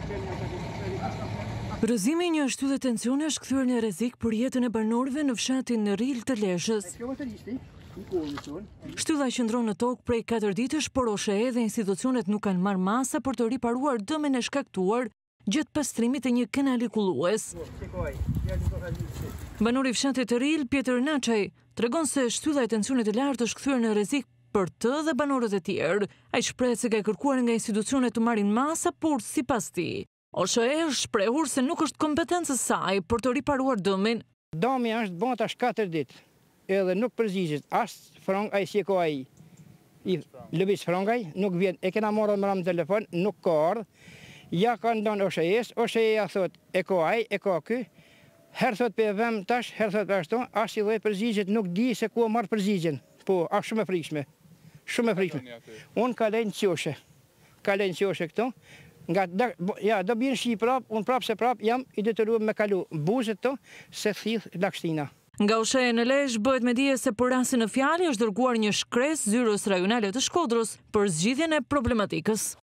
Rrëzimi i një shtyllë tensione është kthyer në rrezik për jetën e banorëve në fshatin Ril të Lezhës. Shtylla qëndron në tokë prej 4 ditësh, por OSHE dhe institucionet nuk kanë marrë masa për të riparuar dëmin e shkaktuar gjatë pastrimit të një kanali kullues. Banori i fshatit të Ril, Pjetër Naçaj, tregon se shtylla e tensionit të lartë është kthyer në rrezik për të dhe banorët e tjerë. Ai shpreh se ka kërkuar nga institucionet të marrin masa, por sipas tij, OSHE është shprehur se nuk është kompetencë e saj për të riparuar dëmin. Dëmi është bën tash 4 ditë, edhe nuk përgjigjet as frong ai si ko ai. I lëviz frongaj, nuk vjen, e kena marrë në telefon, nuk ka ardhur. Ja ka ndonë OSHE-s, OSHE-ja thot e ka ai, e ka ky. Herë thot për vëm tash, herë thot për ashtu, as i lloj përgjigjet nuk di se ku marr përgjigjen. Po, është shumë e frikshme. Shumë e frikshme. Unë ka lejnë qoshe. Ka lejnë qoshe këto. Ja, do bjen shi prap, unë prap se prap jam i detyruar me kalu buzët to se thith Lagshtina. Nga OSHE në Lezhë bëhet me dije se për rastin në fjalë është dërguar një shkresë zyrës rajonale të Shkodrës për zgjidhjen e problematikës.